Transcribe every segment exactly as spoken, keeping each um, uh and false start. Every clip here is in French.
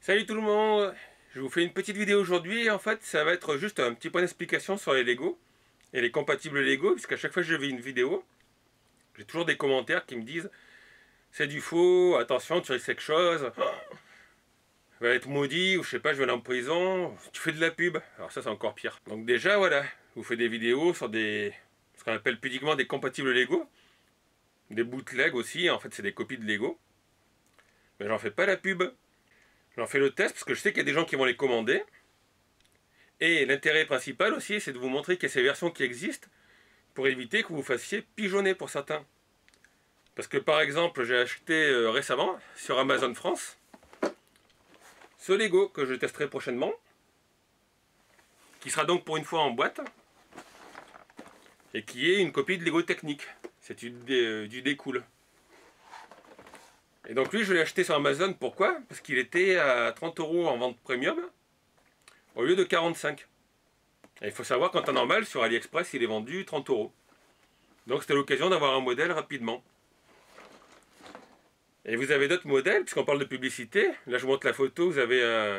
Salut tout le monde, je vous fais une petite vidéo aujourd'hui. En fait, ça va être juste un petit point d'explication sur les Lego et les compatibles Lego, puisqu'à chaque fois que je fais une vidéo, j'ai toujours des commentaires qui me disent c'est du faux, attention, tu risques quelque chose, tu vas être maudit, ou je sais pas, je vais aller en prison, tu fais de la pub. Alors ça, c'est encore pire. Donc déjà, voilà, je vous fais des vidéos sur des ce qu'on appelle pudiquement des compatibles Lego, des bootlegs aussi, en fait, c'est des copies de Lego. Mais j'en fais pas la pub. J'en fais le test parce que je sais qu'il y a des gens qui vont les commander. Et l'intérêt principal aussi, c'est de vous montrer qu'il y a ces versions qui existent pour éviter que vous vous fassiez pigeonner pour certains. Parce que par exemple, j'ai acheté euh, récemment sur Amazon France ce Lego que je testerai prochainement, qui sera donc pour une fois en boîte, et qui est une copie de Lego Technic. C'est du, euh, du Décool. Et donc lui, je l'ai acheté sur Amazon, pourquoi? Parce qu'il était à trente euros en vente premium, au lieu de quarante-cinq. Et il faut savoir qu'en temps normal, sur AliExpress, il est vendu trente euros. Donc c'était l'occasion d'avoir un modèle rapidement. Et vous avez d'autres modèles, puisqu'on parle de publicité. Là, je vous montre la photo, vous avez un...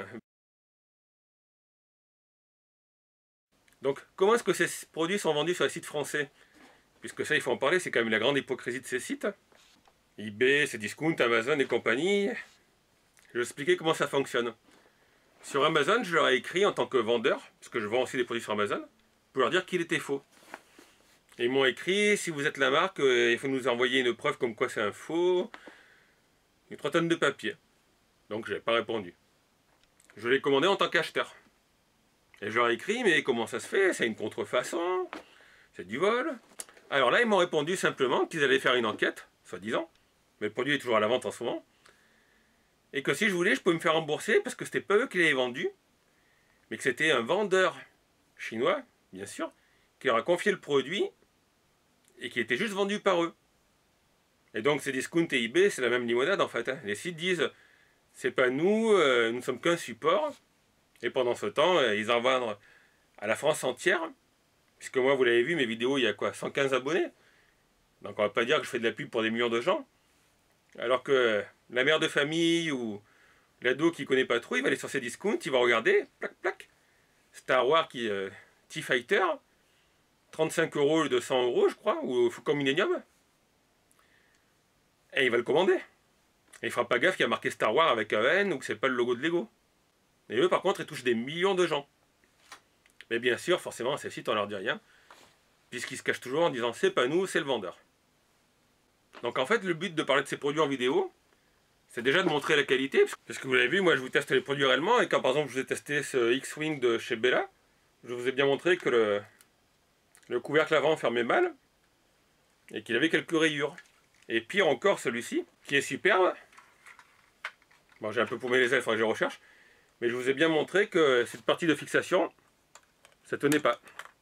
Donc, comment est-ce que ces produits sont vendus sur les sites français? Puisque ça, il faut en parler, c'est quand même la grande hypocrisie de ces sites. eBay, Cdiscount, Amazon et compagnie. Je vais vous expliquer comment ça fonctionne. Sur Amazon, je leur ai écrit en tant que vendeur, parce que je vends aussi des produits sur Amazon, pour leur dire qu'il était faux. Et ils m'ont écrit, si vous êtes la marque, euh, il faut nous envoyer une preuve comme quoi c'est un faux. Une trois tonnes de papier. Donc je n'ai pas répondu. Je l'ai commandé en tant qu'acheteur. Et je leur ai écrit, mais comment ça se fait? C'est une contrefaçon, c'est du vol. Alors là, ils m'ont répondu simplement qu'ils allaient faire une enquête, soi-disant. Mais le produit est toujours à la vente en ce moment. Et que si je voulais, je pouvais me faire rembourser parce que c'était pas eux qui l'avaient vendu, mais que c'était un vendeur chinois, bien sûr, qui leur a confié le produit et qui était juste vendu par eux. Et donc Cdiscount et eBay, c'est la même limonade en fait. Hein. Les sites disent, c'est pas nous, euh, nous sommes qu'un support. Et pendant ce temps, euh, ils en vendent à la France entière. Puisque moi, vous l'avez vu, mes vidéos, il y a quoi, cent quinze abonnés. Donc on va pas dire que je fais de la pub pour des millions de gens. Alors que la mère de famille ou l'ado qui connaît pas trop, il va aller sur Cdiscount, il va regarder, plac plac, Star Wars qui euh, T-Fighter, trente-cinq euros au lieu de cent euros, je crois, ou Faucon Millenium. Et il va le commander. Et il fera pas gaffe qu'il y a marqué Star Wars avec un N ou que c'est pas le logo de Lego. Et eux, par contre, ils touchent des millions de gens. Mais bien sûr, forcément, à ces sites, on leur dit rien, puisqu'ils se cachent toujours en disant c'est pas nous, c'est le vendeur. Donc en fait, le but de parler de ces produits en vidéo, c'est déjà de montrer la qualité, parce que vous l'avez vu, moi je vous teste les produits réellement, et quand par exemple je vous ai testé ce X-Wing de chez Bella, je vous ai bien montré que le, le couvercle avant fermait mal, et qu'il avait quelques rayures. Et pire encore, celui-ci, qui est superbe. Bon, j'ai un peu paumé les ailes, il faudrait que je recherche. Mais je vous ai bien montré que cette partie de fixation, ça tenait pas.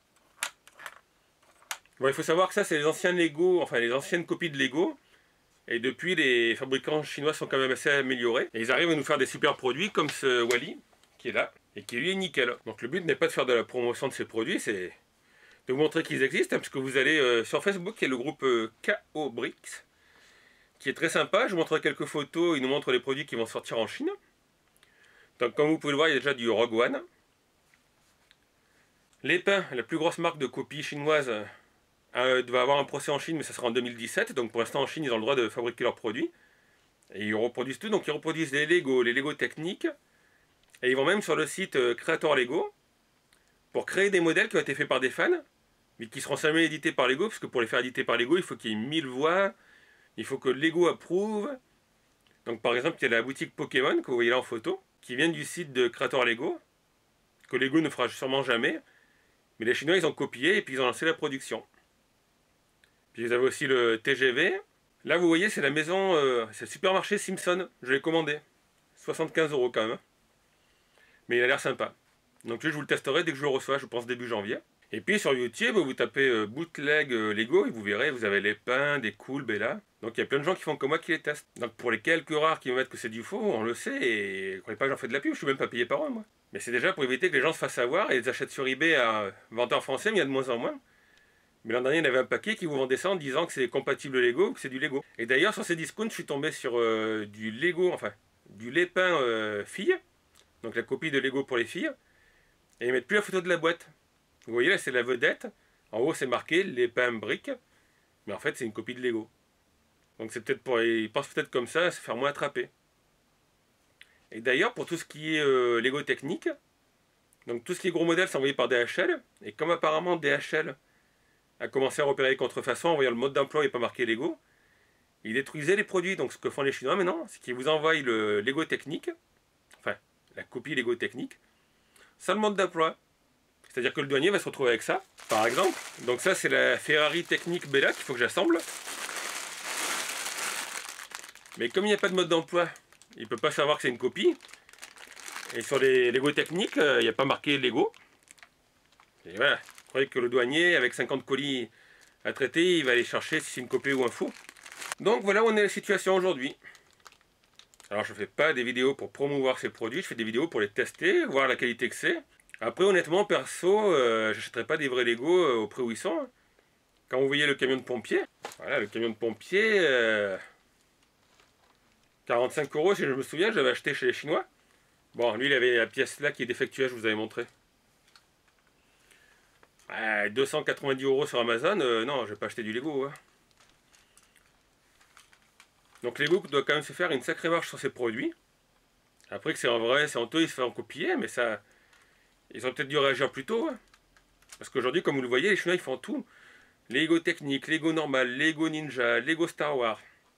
Bon, il faut savoir que ça, c'est les anciens Lego, enfin les anciennes copies de Lego. Et depuis, les fabricants chinois sont quand même assez améliorés. Et ils arrivent à nous faire des super produits comme ce Wally, qui est là, et qui lui est nickel. Donc le but n'est pas de faire de la promotion de ces produits, c'est de vous montrer qu'ils existent, hein, parce que vous allez euh, sur Facebook, il y a le groupe euh, K O Bricks, qui est très sympa. Je vous montrerai quelques photos, il nous montre les produits qui vont sortir en Chine. Donc comme vous pouvez le voir, il y a déjà du Rogue One. Les Pins, la plus grosse marque de copies chinoise, euh, va avoir un procès en Chine, mais ça sera en deux mille dix-sept. Donc pour l'instant en Chine, ils ont le droit de fabriquer leurs produits. Et ils reproduisent tout, donc ils reproduisent les Lego, les Lego techniques. Et ils vont même sur le site euh, Creator Lego, pour créer des modèles qui ont été faits par des fans, mais qui seront jamais édités par Lego, parce que pour les faire éditer par Lego, il faut qu'il y ait mille voix, il faut que Lego approuve. Donc par exemple, il y a la boutique Pokémon, que vous voyez là en photo, qui vient du site de Creator Lego, que Lego ne fera sûrement jamais, mais les Chinois ils ont copié et puis ils ont lancé la production. Puis vous avez aussi le T G V. Là vous voyez c'est la maison, euh, c'est le supermarché Simpson, je l'ai commandé. soixante-quinze euros quand même. Mais il a l'air sympa. Donc lui je vous le testerai dès que je le reçois, je pense début janvier. Et puis sur YouTube, vous tapez euh, bootleg euh, Lego et vous verrez, vous avez les Pins, des Cool, Bella. Donc il y a plein de gens qui font comme moi qui les testent. Donc pour les quelques rares qui me mettent que c'est du faux, on le sait et croyez pas que j'en fais de la pub, je suis même pas payé par eux moi. Mais c'est déjà pour éviter que les gens se fassent avoir et les achètent sur eBay à vendeurs français, mais il y a de moins en moins. Mais l'an dernier, il y avait un paquet qui vous vendait ça en disant que c'est compatible Lego ou que c'est du Lego. Et d'ailleurs, sur ces discounts, je suis tombé sur euh, du Lego, enfin, du Lépin euh, fille, donc la copie de Lego pour les filles, et ils mettent plus la photo de la boîte. Vous voyez là, c'est la vedette. En haut, c'est marqué les pains briques, mais en fait, c'est une copie de Lego. Donc c'est peut-être pour, ils pensent peut-être comme ça, à se faire moins attraper. Et d'ailleurs, pour tout ce qui est euh, Lego technique, donc tout ce qui est gros modèle, c'est envoyé par D H L, et comme apparemment D H L a commencé à repérer les contrefaçons en voyant le mode d'emploi et pas marqué Lego, ils détruisaient les produits. Donc ce que font les Chinois maintenant, c'est qu'ils vous envoient le Lego technique, enfin la copie Lego technique, sans le mode d'emploi. C'est-à-dire que le douanier va se retrouver avec ça, par exemple. Donc ça, c'est la Ferrari Technique Bella qu'il faut que j'assemble. Mais comme il n'y a pas de mode d'emploi, il ne peut pas savoir que c'est une copie. Et sur les Lego techniques, il n'y a pas marqué Lego. Et voilà, vous croyez que le douanier, avec cinquante colis à traiter, il va aller chercher si c'est une copie ou un faux. Donc voilà où on est la situation aujourd'hui. Alors je ne fais pas des vidéos pour promouvoir ces produits, je fais des vidéos pour les tester, voir la qualité que c'est. Après honnêtement, perso, euh, j'achèterai pas des vrais Lego euh, au prix où ils sont. Quand vous voyez le camion de pompier, voilà, le camion de pompier, euh, quarante-cinq euros si je me souviens, je l'avais acheté chez les Chinois. Bon, lui il avait la pièce là qui est défectueuse, je vous avais montré. Euh, deux cent quatre-vingt-dix euros sur Amazon, euh, non, je vais pas acheter du Lego. Hein. Donc Lego doit quand même se faire une sacrée marge sur ses produits. Après que c'est en vrai, c'est honteux, ils se font copier, mais ça... Ils auraient peut-être dû réagir plus tôt. Hein. Parce qu'aujourd'hui, comme vous le voyez, les Chinois ils font tout. Lego technique, Lego normal, Lego Ninja, Lego Star Wars.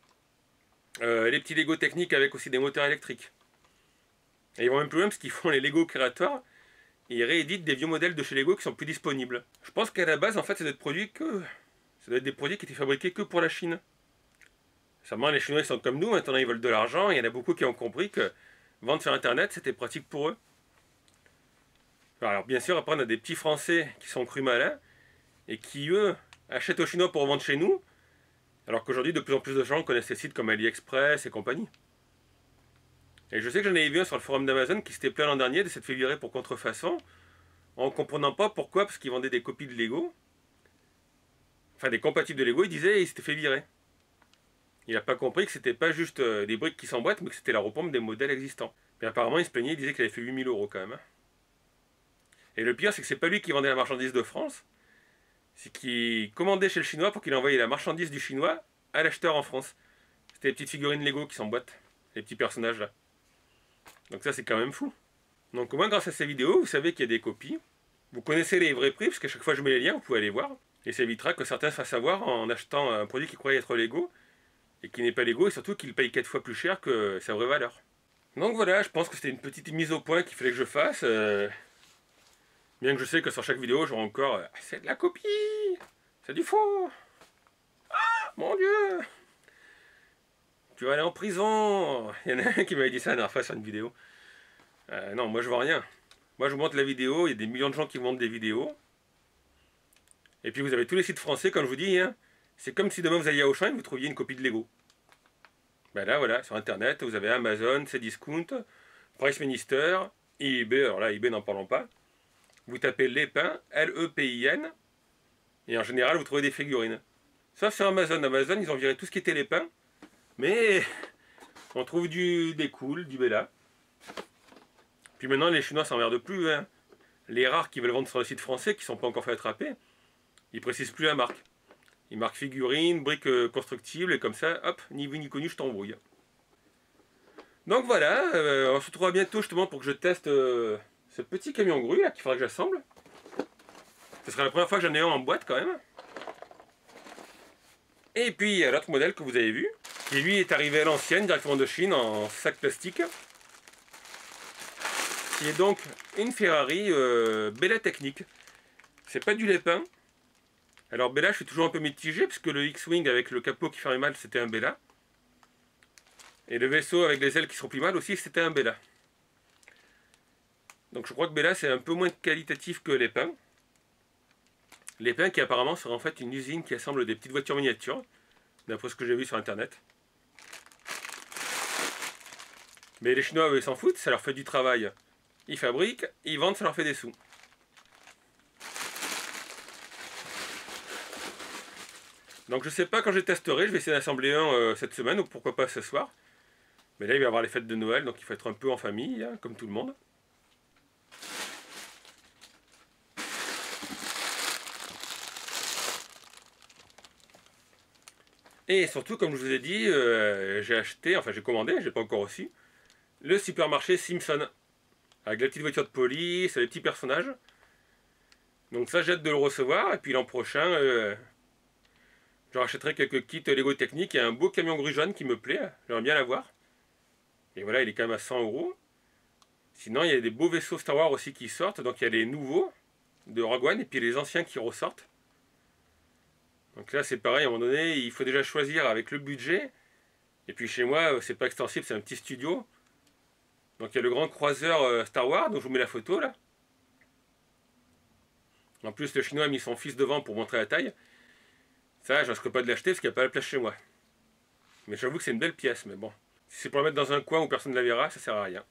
Euh, les petits Lego techniques avec aussi des moteurs électriques. Et ils vont même plus loin parce qu'ils font les Lego créateurs. Et ils rééditent des vieux modèles de chez Lego qui sont plus disponibles. Je pense qu'à la base, en fait, ça doit être produit que... Ça doit être des produits qui étaient fabriqués que pour la Chine. Seulement, les Chinois ils sont comme nous, maintenant ils veulent de l'argent. Il y en a beaucoup qui ont compris que vendre sur Internet, c'était pratique pour eux. Alors bien sûr, après on a des petits Français qui sont crus malins et qui, eux, achètent aux Chinois pour vendre chez nous, alors qu'aujourd'hui, de plus en plus de gens connaissent des sites comme AliExpress et compagnie. Et je sais que j'en avais vu un sur le forum d'Amazon qui s'était plaint l'an dernier de s'être fait virer pour contrefaçon, en ne comprenant pas pourquoi, parce qu'ils vendaient des copies de Lego, enfin des compatibles de Lego, il disait il s'était fait virer. Il n'a pas compris que c'était pas juste des briques qui s'emboîtent, mais que c'était la repompe des modèles existants. Mais apparemment, il se plaignait, il disait qu'il avait fait huit mille euros quand même. Et le pire, c'est que c'est pas lui qui vendait la marchandise de France, c'est qu'il commandait chez le Chinois pour qu'il envoie la marchandise du Chinois à l'acheteur en France. C'était les petites figurines Lego qui s'emboîtent, les petits personnages là. Donc ça, c'est quand même fou. Donc au moins, grâce à ces vidéos, vous savez qu'il y a des copies. Vous connaissez les vrais prix, parce qu'à chaque fois que je mets les liens, vous pouvez aller voir. Et ça évitera que certains se fassent avoir en achetant un produit qu'ils croyaient être Lego, et qui n'est pas Lego, et surtout qu'il paye quatre fois plus cher que sa vraie valeur. Donc voilà, je pense que c'était une petite mise au point qu'il fallait que je fasse. Euh... Bien que je sais que sur chaque vidéo, j'aurai encore euh, c'est de la copie, c'est du faux. Ah, mon Dieu, tu vas aller en prison. Il y en a un qui m'avait dit ça la dernière fois sur une vidéo. Euh, non, moi je vois rien. Moi je vous montre la vidéo, il y a des millions de gens qui vous montrent des vidéos. Et puis vous avez tous les sites français, comme je vous dis, hein, c'est comme si demain vous alliez à Auchan et vous trouviez une copie de Lego. Ben là voilà, sur internet, vous avez Amazon, Cdiscount, Price Minister, eBay, alors là eBay n'en parlons pas. Vous tapez Lepin, L E P I N, et en général vous trouvez des figurines. Sauf sur Amazon, Amazon ils ont viré tout ce qui était Lepin, mais on trouve du des Cool, du Bella. Puis maintenant les Chinois s'emmerdent plus, hein. Les rares qui veulent vendre sur le site français, qui ne sont pas encore fait attraper, ils précisent plus la marque. Ils marquent figurines, briques euh, constructibles, et comme ça, hop, ni vu ni connu, je t'embrouille. Donc voilà, euh, on se retrouvera bientôt justement pour que je teste euh, ce petit camion grue là qu'il faudra que j'assemble. Ce sera la première fois que j'en ai un en boîte quand même. Et puis il y a l'autre modèle que vous avez vu, qui lui est arrivé à l'ancienne, directement de Chine, en sac plastique. Qui est donc une Ferrari euh, Bella Technique. C'est pas du Lepin. Alors Bella, je suis toujours un peu mitigé, parce que le X-Wing avec le capot qui fait mal, c'était un Bella. Et le vaisseau avec les ailes qui sont plus mal aussi, c'était un Bella. Donc je crois que Bella, c'est un peu moins qualitatif que Lepin. Lepin qui apparemment serait en fait une usine qui assemble des petites voitures miniatures, d'après ce que j'ai vu sur internet. Mais les Chinois, eux, ils s'en foutent, ça leur fait du travail. Ils fabriquent, ils vendent, ça leur fait des sous. Donc je sais pas quand je testerai, je vais essayer d'assembler un euh, cette semaine, ou pourquoi pas ce soir. Mais là il va y avoir les fêtes de Noël, donc il faut être un peu en famille, hein, comme tout le monde. Et surtout, comme je vous ai dit, euh, j'ai acheté, enfin j'ai commandé, j'ai pas encore reçu, le supermarché Simpson. Avec la petite voiture de police, les petits personnages. Donc ça, j'ai hâte de le recevoir. Et puis l'an prochain, euh, je rachèterai quelques kits Lego techniques et un beau camion gris jaune qui me plaît. J'aimerais bien l'avoir. Et voilà, il est quand même à cent euros. Sinon, il y a des beaux vaisseaux Star Wars aussi qui sortent. Donc il y a les nouveaux de Rogue One et puis les anciens qui ressortent. Donc là, c'est pareil, à un moment donné, il faut déjà choisir avec le budget. Et puis chez moi, c'est pas extensible, c'est un petit studio. Donc il y a le grand croiseur euh, Star Wars, dont je vous mets la photo là. En plus, le chinois a mis son fils devant pour montrer la taille. Ça, je ne risque pas de l'acheter parce qu'il n'y a pas la place chez moi. Mais j'avoue que c'est une belle pièce, mais bon. Si c'est pour la mettre dans un coin où personne ne la verra, ça sert à rien.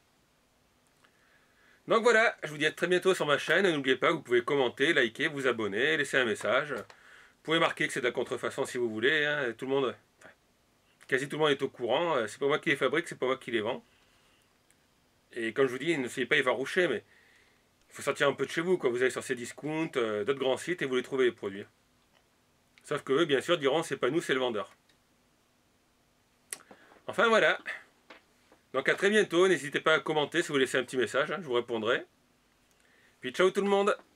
Donc voilà, je vous dis à très bientôt sur ma chaîne. N'oubliez pas que vous pouvez commenter, liker, vous abonner, laisser un message. Vous pouvez marquer que c'est de la contrefaçon si vous voulez. Hein. Tout le monde, enfin, quasi tout le monde est au courant. C'est pas moi qui les fabrique, c'est pas moi qui les vends. Et comme je vous dis, ne soyez pas effarouchés, mais il faut sortir un peu de chez vous. Quand vous allez sur ces discounts, euh, d'autres grands sites, et vous les trouvez les produits. Sauf que eux, bien sûr, diront c'est pas nous, c'est le vendeur. Enfin voilà. Donc à très bientôt. N'hésitez pas à commenter si vous laissez un petit message, hein, je vous répondrai. Puis ciao tout le monde.